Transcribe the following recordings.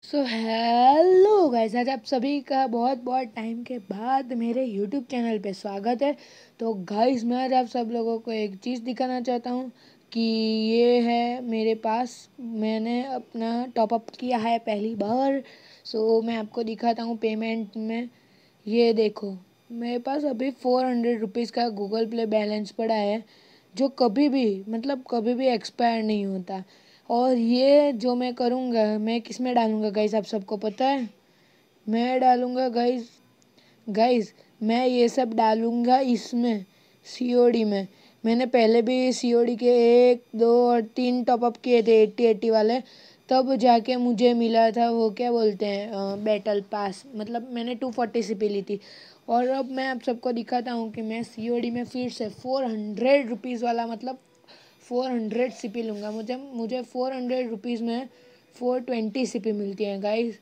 Hello guys, आज आप सभी का बहुत बहुत टाइम के बाद मेरे यूट्यूब चैनल पे स्वागत है। तो गाइस, मैं आज आप सब लोगों को एक चीज़ दिखाना चाहता हूँ कि ये है मेरे पास। मैंने अपना टॉपअप किया है पहली बार। मैं आपको दिखाता हूँ पेमेंट में। ये देखो, मेरे पास अभी 400 रुपीज़ का गूगल प्ले बैलेंस पड़ा है, जो कभी भी एक्सपायर नहीं होता। और ये जो मैं करूँगा, मैं किस में डालूँगा गाइस, आप सबको पता है? मैं डालूँगा गाइस गाइस मैं ये सब डालूँगा इसमें, सीओडी में। मैंने पहले भी सीओडी के 1, 2 और 3 टॉपअप किए थे 80 वाले। तब जाके मुझे मिला था वो क्या बोलते हैं, बैटल पास। मतलब मैंने 240 सीपी ली थी। और अब मैं आप सबको दिखाता हूँ कि मैं सीओडी में फिर से 400 रुपीज़ वाला, मतलब 400 सीपी लूँगा। मुझे 400 रुपीज़ में 420 सीपी मिलती है गाइस।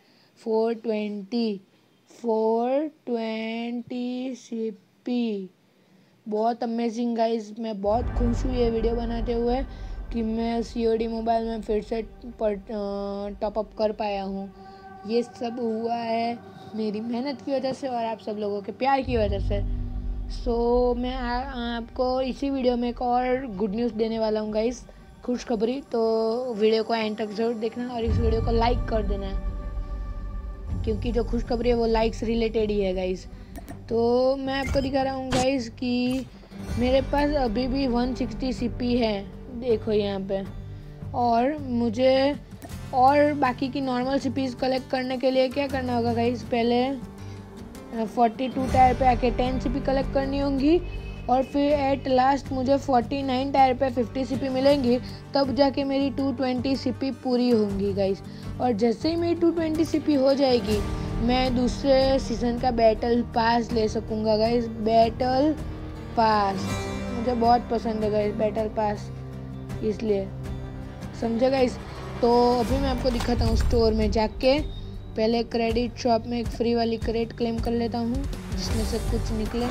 420 सीपी, बहुत अमेजिंग गाइस। मैं बहुत खुश हूँ ये वीडियो बनाते हुए कि मैं सीओडी मोबाइल में फिर से टॉपअप कर पाया हूँ। ये सब हुआ है मेरी मेहनत की वजह से और आप सब लोगों के प्यार की वजह से। मैं आपको इसी वीडियो में एक और गुड न्यूज़ देने वाला हूँ गाइस, खुशखबरी। तो वीडियो को एंड तक ज़रूर देखना और इस वीडियो को लाइक कर देना, क्योंकि जो खुशखबरी है वो लाइक्स रिलेटेड ही है गाइस। तो मैं आपको दिखा रहा हूँ गाइस कि मेरे पास अभी भी 160 सीपी है, देखो यहाँ पे। और मुझे और बाकी की नॉर्मल सीपीज कलेक्ट करने के लिए क्या करना होगा गाइस? पहले 42 टायर पे आके 10 सीपी कलेक्ट करनी होंगी, और फिर एट लास्ट मुझे 49 टायर पे 50 सीपी मिलेंगी। तब जाके मेरी 220 सीपी पूरी होंगी गाइस। और जैसे ही मेरी 220 सीपी हो जाएगी, मैं दूसरे सीज़न का बैटल पास ले सकूँगा गाइस। बैटल पास मुझे बहुत पसंद है गाइस, बैटल पास, इसलिए समझे गाइस। तो अभी मैं आपको दिखाता हूँ स्टोर में जाके। पहले क्रेडिट शॉप में एक फ्री वाली क्रेडिट क्लेम कर लेता हूँ, जिसमें से कुछ निकले।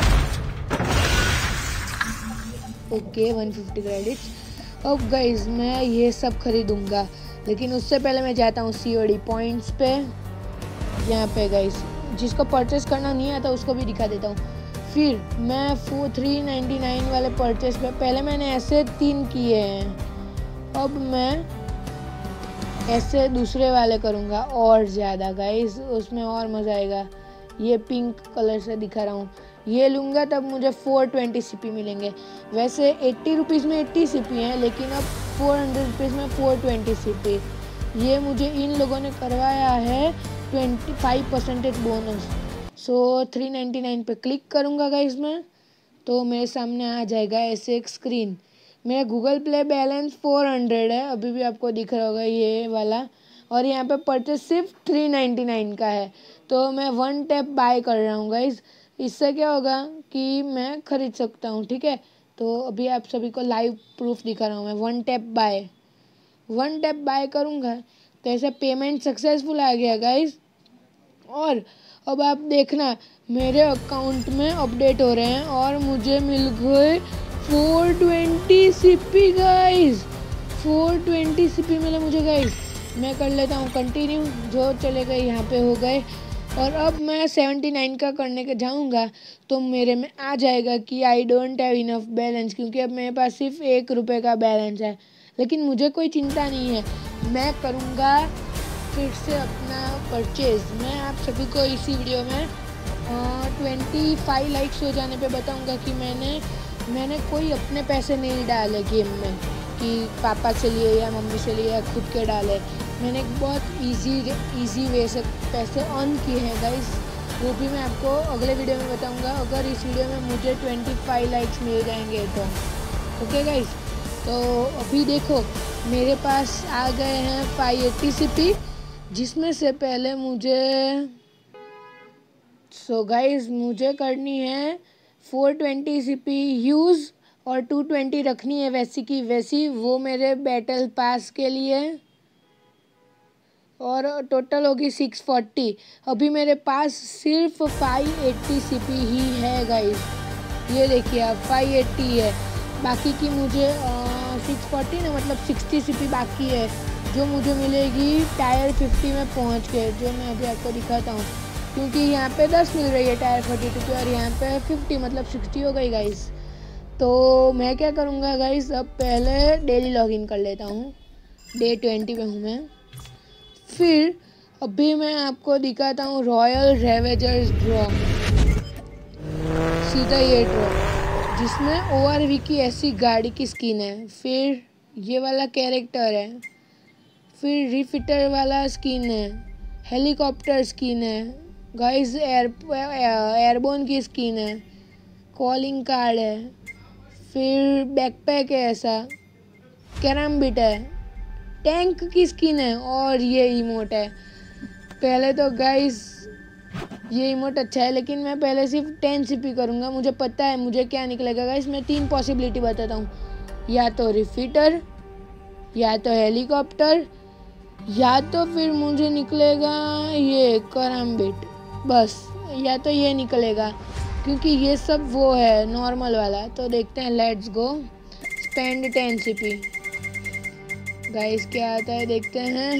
Okay, 150 credits. अब गाइस, मैं ये सब खरीदूंगा, लेकिन उससे पहले मैं जाता हूँ सीओडी पॉइंट्स पे। यहाँ पे गाइस, जिसको परचेस करना नहीं आता उसको भी दिखा देता हूँ। फिर मैं 399 वाले परचेस पे, पहले मैंने ऐसे 3 किए हैं, अब मैं ऐसे दूसरे वाले करूँगा और ज़्यादा गाइस, उसमें और मज़ा आएगा। ये पिंक कलर से दिखा रहा हूँ, ये लूँगा तब मुझे 420 सीपी मिलेंगे। वैसे 80 रुपीज़ में 80 सीपी हैं, लेकिन अब 400 रुपीज़ में 420 सीपी। ये मुझे इन लोगों ने करवाया है 25% बोनस। 399 पे क्लिक करूँगा गाइस मैं, तो मेरे सामने आ जाएगा ऐसे एक स्क्रीन। मेरा गूगल प्ले बैलेंस 400 है, अभी भी आपको दिख रहा होगा ये वाला। और यहाँ पे परचेस सिर्फ 399 का है। तो मैं 1 टैप बाय कर रहा हूँ गाइज। इससे क्या होगा कि मैं खरीद सकता हूँ, ठीक है। तो अभी आप सभी को लाइव प्रूफ दिखा रहा हूँ मैं। 1 टैप बाय करूँगा तो ऐसे पेमेंट सक्सेसफुल आ गया गाइज। और अब आप देखना, मेरे अकाउंट में अपडेट हो रहे हैं और मुझे मिल गए 420 सीपी गाइस। 420 सीपी मिले मुझे गाइस। मैं कर लेता हूँ कंटिन्यू, जो चले गए यहाँ पे हो गए। और अब मैं 79 का करने के जाऊँगा तो मेरे में आ जाएगा कि I don't have enough balance, क्योंकि अब मेरे पास सिर्फ 1 रुपये का बैलेंस है। लेकिन मुझे कोई चिंता नहीं है, मैं करूँगा फिर से अपना परचेज। मैं आप सभी को इसी वीडियो में 25 लाइक्स हो जाने पे बताऊंगा कि मैंने कोई अपने पैसे नहीं डाले गेम में, कि पापा से लिए या मम्मी से लिए या खुद के डाले। मैंने एक बहुत इजी वे से पैसे अर्न किए हैं गाइस, वो भी मैं आपको अगले वीडियो में बताऊंगा, अगर इस वीडियो में मुझे 25 लाइक्स मिल जाएंगे तो। ओके गाइस, तो अभी देखो मेरे पास आ गए हैं 580 सीपी, जिसमें से पहले मुझे करनी है 420 सीपी यूज़ और 220 रखनी है वैसी की वैसी, वो मेरे बैटल पास के लिए। और टोटल होगी 640। अभी मेरे पास सिर्फ 580 सीपी ही है गाइस, ये देखिए आप 580 है। बाकी की मुझे 640 ना, मतलब 60 सीपी बाकी है। जो मुझे मिलेगी टायर 50 में पहुंच के, जो मैं अभी आपको दिखाता हूँ, क्योंकि यहाँ पे 10 मिल रही है टायर 42 की और यहाँ पे 50 मतलब 60 हो गई गाइस। तो मैं क्या करूँगा गाइस, अब पहले डेली लॉगिन कर लेता हूँ, डे 20 पे हूँ मैं। फिर अभी मैं आपको दिखाता हूँ रॉयल रेवेजर्स ड्रॉ, सीधा ये ड्रॉ जिसमें ORV की ऐसी गाड़ी की स्किन है, फिर ये वाला कैरेक्टर है, फिर रिफिटर वाला स्किन है, हेलीकॉप्टर स्किन है गाइस, एयरबोन की स्किन है, कॉलिंग कार्ड है, फिर बैकपैक है ऐसा, कैरम्बिट है, टैंक की स्किन है और ये इमोट है। पहले तो गाइस ये इमोट अच्छा है, लेकिन मैं पहले सिर्फ 10 CP करूँगा, मुझे पता है मुझे क्या निकलेगा गाइस। मैं 3 पॉसिबिलिटी बताता हूँ, या तो रिफिटर, या तो हेलीकॉप्टर, या तो फिर मुझे निकलेगा ये करम्बिट, बस या तो ये निकलेगा, क्योंकि ये सब वो है नॉर्मल वाला। तो देखते हैं, let's go, spend 10 CP guys, क्या आता है देखते हैं।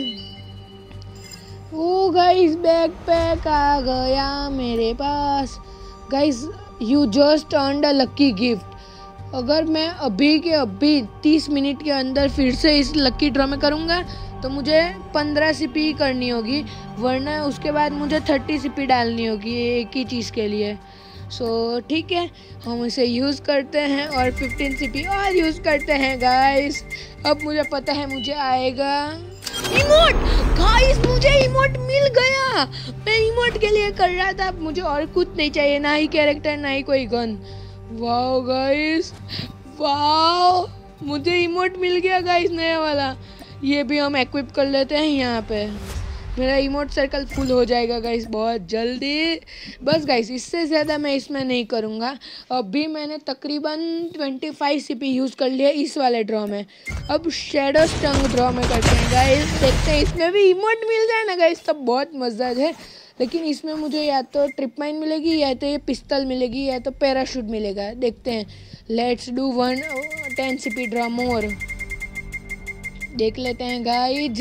ओ गाइस बैकपैक आ गया मेरे पास। Guys you just earned a lucky gift. अगर मैं अभी के अभी 30 मिनट के अंदर फिर से इस लकी ड्रॉ में करूँगा तो मुझे 15 CP करनी होगी, वरना उसके बाद मुझे 30 CP डालनी होगी एक ही चीज़ के लिए। सो ठीक है, हम इसे यूज़ करते हैं और 15 CP और यूज़ करते हैं गाइस। अब मुझे पता है मुझे आएगा इमोट। गाइस मुझे इमोट मिल गया, मैं इमोट के लिए कर रहा था, मुझे और कुछ नहीं चाहिए, ना ही कैरेक्टर ना ही कोई गन। वाओ गाइस, वाओ, मुझे इमोट मिल गया गाइस नया वाला। ये भी हम एक्विप कर लेते हैं यहाँ पे, मेरा इमोट सर्कल फुल हो जाएगा गाइस बहुत जल्दी। बस गाइस इससे ज़्यादा मैं इसमें नहीं करूँगा। अभी मैंने तकरीबन 25 CP यूज़ कर लिया इस वाले ड्रॉ में। अब शैडो स्टंग ड्रॉ में करते हैं गाइस, देखते हैं इसमें भी इमोट मिल जाए ना गाइस, तब बहुत मज़ा है। लेकिन इसमें मुझे या तो ट्रिप माइन मिलेगी, या तो ये पिस्तल मिलेगी, या तो पैराशूट मिलेगा। देखते हैं, let's do 10 CP draw more, देख लेते हैं गाइज।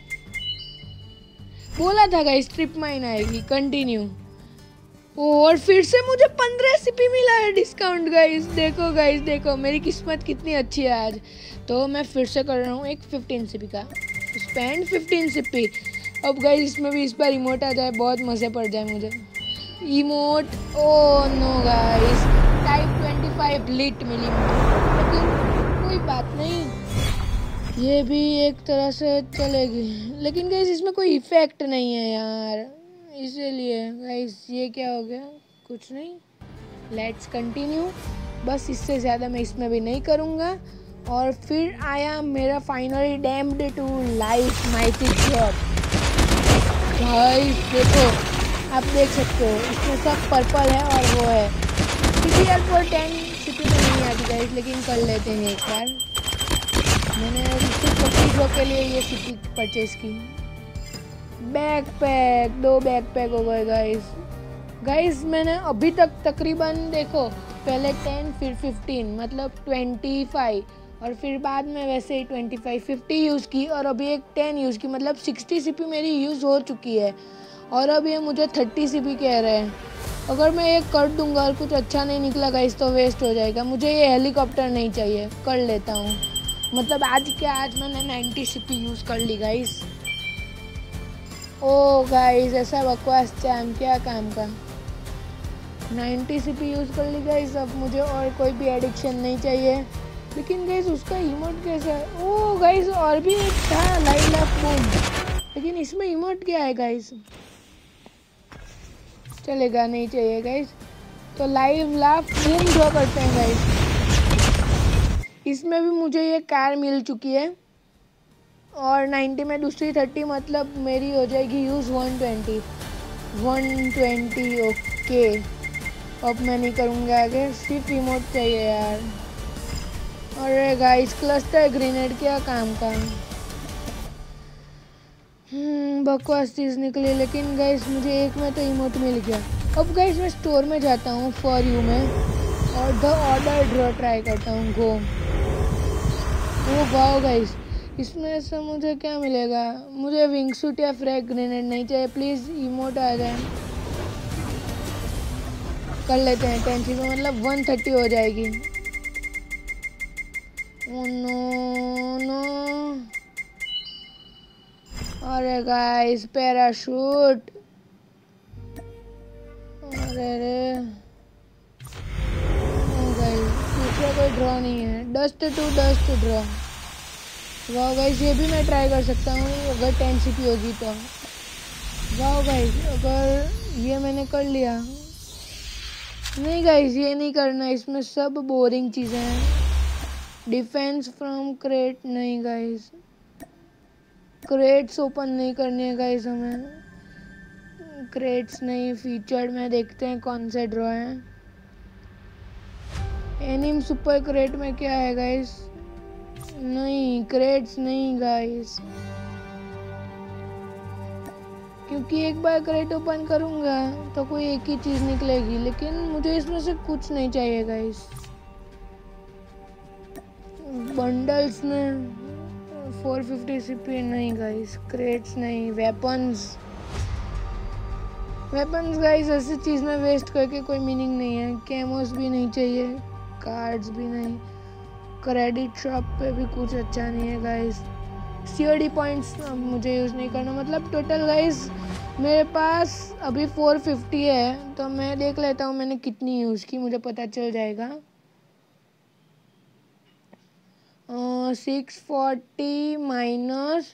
बोला था गाइस ट्रिप माइन आएगी, कंटिन्यू। और फिर से मुझे 15 CP मिला है डिस्काउंट गाइस। देखो गाइस, देखो मेरी किस्मत कितनी अच्छी है आज। तो मैं फिर से कर रहा हूँ एक 15 CP का, स्पेंड 15 CP। अब गाइस इसमें भी इस बार इमोट आ जाए, बहुत मज़े पड़ जाए मुझे। Emote, oh no guys, type 25 लिट मिली मुझे, लेकिन कोई बात नहीं, ये भी एक तरह से चलेगी। लेकिन गाइस इसमें कोई इफेक्ट नहीं है यार, इसीलिए गाइस ये क्या हो गया, कुछ नहीं। लेट्स कंटिन्यू, बस इससे ज़्यादा मैं इसमें भी नहीं करूँगा। और फिर आया मेरा finally damned to life mighty drop. Guys देखो, आप देख सकते हो इसमें सब पर्पल है और वो है CPR for 10 CP में नहीं आती गाइस, लेकिन कर लेते हैं एक बार। मैंने सिर्फ लकी ड्रॉ के लिए ये CP परचेज की। बैकपैक, 2 बैकपैक हो गए गाइस। मैंने अभी तक तकरीबन देखो, पहले 10 फिर 15 मतलब 25, और फिर बाद में वैसे ही 25 50 यूज़ की, और अभी एक 10 यूज़ की, मतलब 60 CP मेरी यूज़ हो चुकी है। और अब ये मुझे 30 CP कह रहे हैं। अगर मैं एक कर दूंगा और कुछ अच्छा नहीं निकला गाइस तो वेस्ट हो जाएगा। मुझे ये हेलीकॉप्टर नहीं चाहिए, कर लेता हूँ, मतलब आज मैंने 90 CP यूज़ कर ली गाइस। ओ गाइस ऐसा बकवास चैम क्या काम का, 90 CP यूज़ कर ली गाइस। अब मुझे और कोई भी एडिक्शन नहीं चाहिए। लेकिन गाइस उसका इमोट कैसा है, ओ गाइस और भी एक था लाइव लाफ बूम, लेकिन इसमें इमोट क्या है गाइस, चलेगा नहीं चाहिए गाइस। तो लाइव लाफ बूम ड्रॉ करते हैं गाइस। इसमें भी मुझे ये कार मिल चुकी है, और 90 में दूसरी 30, मतलब मेरी हो जाएगी यूज़ 120। ओके, अब मैं नहीं करूँगा आगे, सिर्फ इमोट चाहिए यार। अरे गाइस क्लस्टर ग्रेनेड क्या काम का, बकवास चीज़ निकली। लेकिन गाइस मुझे एक में तो इमोट मिल गया। अब गाइस मैं स्टोर में जाता हूँ फॉर यू में, और द ऑर्डर ड्रॉ ट्राई करता हूँ। गो, ओ वाओ गाइस, इसमें से मुझे क्या मिलेगा? मुझे विंग सूट या फ्रैग ग्रेनेड नहीं चाहिए, प्लीज़ इमोट आ जाए। कर लेते हैं 10 सीपी, मतलब 130 हो जाएगी। नो नो, अरे गाइस पैराशूट, अरे रे गाइस दूसरा कोई ड्रॉ नहीं है। Dust to dust draw. वाह गाइस ये भी मैं ट्राई कर सकता हूँ अगर 10 सीपी होगी तो। वाह गाइस अगर ये मैंने कर लिया। नहीं गाइस ये नहीं करना, इसमें सब बोरिंग चीज़ें हैं। डिफेंस फ्रॉम क्रेट नहीं गाइस, क्रेट्स ओपन नहीं करनी है गाइस हमें। क्रेट्स नहीं, फीचर्ड में देखते हैं कौन से ड्रॉ हैं। एनिम सुपर क्रेट में क्या है गाइस? नहीं क्रेट्स नहीं गाइस, क्योंकि एक बार क्रेट ओपन करूंगा तो कोई एक ही चीज़ निकलेगी, लेकिन मुझे इसमें से कुछ नहीं चाहिए गाइस। बंडल्स में 450 सीपी नहीं गाइस, क्रेट्स नहीं, वेपन्स गाइस ऐसी चीज़ में वेस्ट करके कोई मीनिंग नहीं है। कैमोस भी नहीं चाहिए, कार्ड्स भी नहीं, क्रेडिट शॉप पे भी कुछ अच्छा नहीं है गाइस। सीओडी पॉइंट्स मुझे यूज़ नहीं करना, मतलब टोटल गाइस मेरे पास अभी 450 है, तो मैं देख लेता हूँ मैंने कितनी यूज़ की, मुझे पता चल जाएगा। 640 माइनस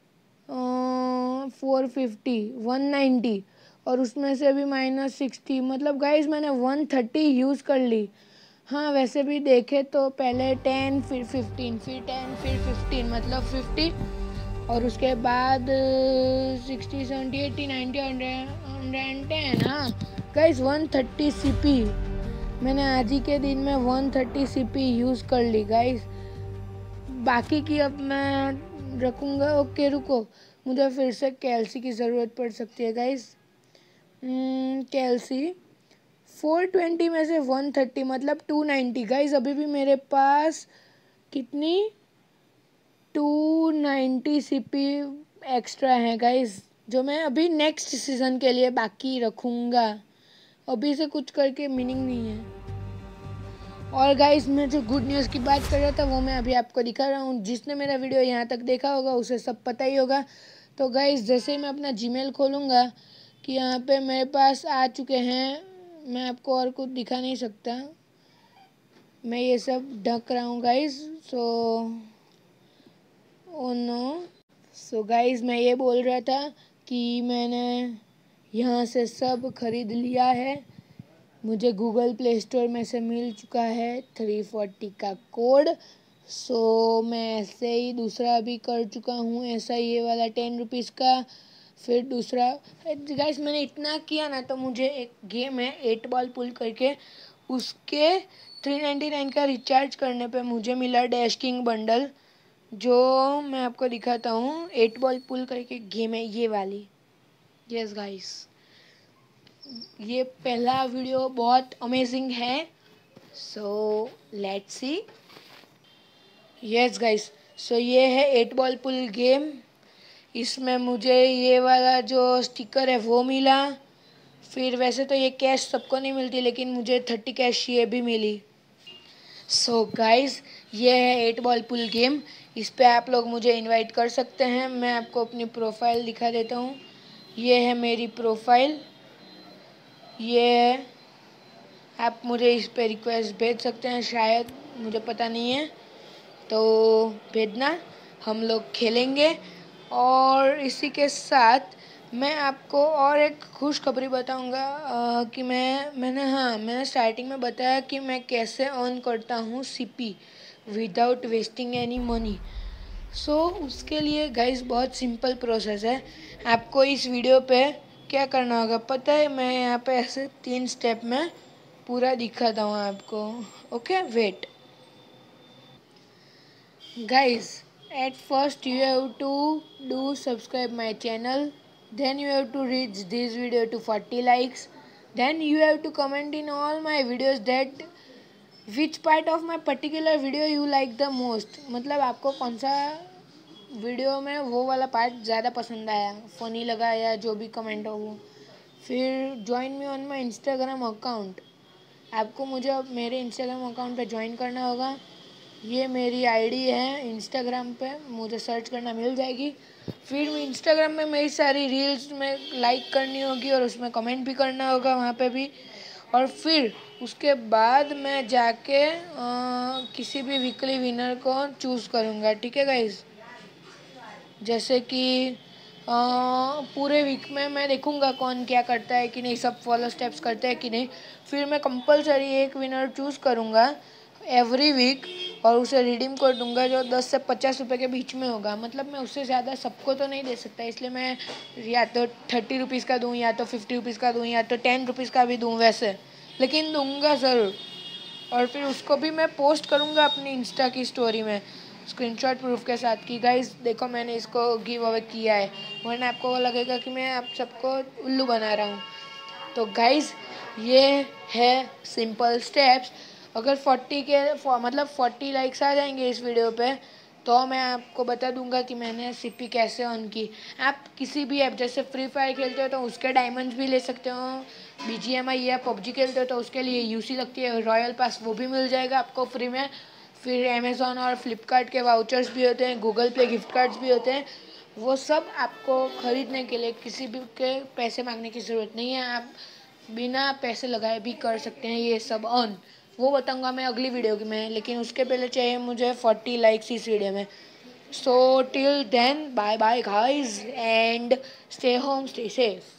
450 190, और उसमें से भी -60, मतलब गाइस मैंने 130 यूज़ कर ली। हाँ वैसे भी देखे तो पहले 10 फिर 15 फिर 10 फिर 15 मतलब 50, और उसके बाद 60 70 80 90 110। हाँ गाइस 130 सीपी मैंने आज ही के दिन में 130 सीपी यूज़ कर ली गाइस। बाकी की अब मैं रखूँगा। ओके रुको, मुझे फिर से कैल्सी की ज़रूरत पड़ सकती है गाइस। कैल्सी 420 में से 130 मतलब 290 गाइस। अभी भी मेरे पास कितनी 290 सीपी एक्स्ट्रा है गाइस, जो मैं अभी नेक्स्ट सीज़न के लिए बाकी रखूँगा। अभी से कुछ करके मीनिंग नहीं है। और गाइस मैं जो गुड न्यूज़ की बात कर रहा था वो मैं अभी आपको दिखा रहा हूँ। जिसने मेरा वीडियो यहाँ तक देखा होगा उसे सब पता ही होगा। तो गाइस जैसे ही मैं अपना जीमेल खोलूँगा कि यहाँ पे मेरे पास आ चुके हैं, मैं आपको और कुछ दिखा नहीं सकता, मैं ये सब ढक रहा हूँ guys. Oh no, so guys मैं ये बोल रहा था कि मैंने यहाँ से सब खरीद लिया है। मुझे गूगल प्ले स्टोर में से मिल चुका है 340 का कोड। सो मैं ऐसे ही दूसरा भी कर चुका हूँ, ऐसा ये वाला 10 रुपीज़ का। फिर दूसरा गाइस मैंने इतना किया ना, तो मुझे एक गेम है 8 बॉल पुल करके, उसके 399 का रिचार्ज करने पे मुझे मिला डैश किंग बंडल, जो मैं आपको दिखाता हूँ। 8 बॉल पुल करके गेम है ये वाली। यस गाइस ये पहला वीडियो बहुत अमेजिंग है, so let's see. Yes guys so ये है 8 बॉल पुल गेम। इसमें मुझे ये वाला जो स्टिकर है वो मिला। फिर वैसे तो ये कैश सबको नहीं मिलती, लेकिन मुझे 30 कैश ये भी मिली। सो गाइस ये है 8 बॉल पुल गेम। इस पे आप लोग मुझे इनवाइट कर सकते हैं। मैं आपको अपनी प्रोफाइल दिखा देता हूँ। ये है मेरी प्रोफाइल, ये है, आप मुझे इस पे रिक्वेस्ट भेज सकते हैं, शायद मुझे पता नहीं है, तो भेजना, हम लोग खेलेंगे। और इसी के साथ मैं आपको और एक खुशखबरी बताऊंगा कि मैंने स्टार्टिंग में बताया कि मैं कैसे अर्न करता हूँ CP without wasting any money. So उसके लिए गाइस बहुत सिंपल प्रोसेस है। आपको इस वीडियो पे क्या करना होगा पता है? मैं यहाँ पे ऐसे 3 स्टेप में पूरा दिखाता हूँ आपको। Okay wait guys, at first you have to do subscribe my channel, then you have to reach this video to 40 likes, then you have to comment in all my videos that which part of my particular video you like the most, मतलब आपको कौन सा video में वो वाला part ज़्यादा पसंद आया, फ़नी लगा या जो भी कमेंट हो वो, फिर join me on my Instagram account. आपको मुझे अब मेरे इंस्टाग्राम अकाउंट पे ज्वाइन करना होगा। ये मेरी आईडी है इंस्टाग्राम पे, मुझे सर्च करना मिल जाएगी। फिर इंस्टाग्राम में मेरी सारी रील्स में लाइक करनी होगी और उसमें कमेंट भी करना होगा वहाँ पे भी। और फिर उसके बाद मैं जाके किसी भी वीकली विनर को चूज़ करूँगा, ठीक है गाइज। जैसे कि पूरे वीक में मैं देखूँगा कौन क्या करता है कि नहीं, सब फॉलो स्टेप्स करते हैं कि नहीं। फिर मैं कंपलसरी एक विनर चूज़ करूँगा एवरी वीक और उसे रिडीम कर दूँगा जो 10 से 50 रुपये के बीच में होगा। मतलब मैं उससे ज़्यादा सबको तो नहीं दे सकता, इसलिए मैं या तो 30 रुपीज़ का दूँ, या तो 50 रुपीज़ का दूँ, या तो 10 रुपीज़ का भी दूँ वैसे, लेकिन दूँगा ज़रूर। और फिर उसको भी मैं पोस्ट करूँगा अपनी इंस्टा की स्टोरी में स्क्रीनशॉट प्रूफ के साथ कि गाइस देखो मैंने इसको गिव अवे किया है, वरना आपको वो लगेगा कि मैं आप सबको उल्लू बना रहा हूँ। तो गाइस ये है सिंपल स्टेप्स। अगर 40 लाइक्स आ जाएंगे इस वीडियो पे तो मैं आपको बता दूंगा कि मैंने सीपी कैसे ऑन की। आप किसी भी ऐप जैसे फ्री फायर खेलते हो तो उसके डायमंड्स भी ले सकते हो, BGMI या PUBG खेलते हो तो उसके लिए यूसी लगती है रॉयल पास, वो भी मिल जाएगा आपको फ्री में। फिर अमेज़ॉन और फ्लिपकार्ट के वाउचर्स भी होते हैं, गूगल पे गिफ्ट कार्ड्स भी होते हैं। वो सब आपको ख़रीदने के लिए किसी भी के पैसे मांगने की ज़रूरत नहीं है, आप बिना पैसे लगाए भी कर सकते हैं ये सब ऑन। वो बताऊंगा मैं अगली वीडियो की में, लेकिन उसके पहले चाहिए मुझे 40 लाइक्स इस वीडियो में। So till then bye bye guys and stay home stay safe.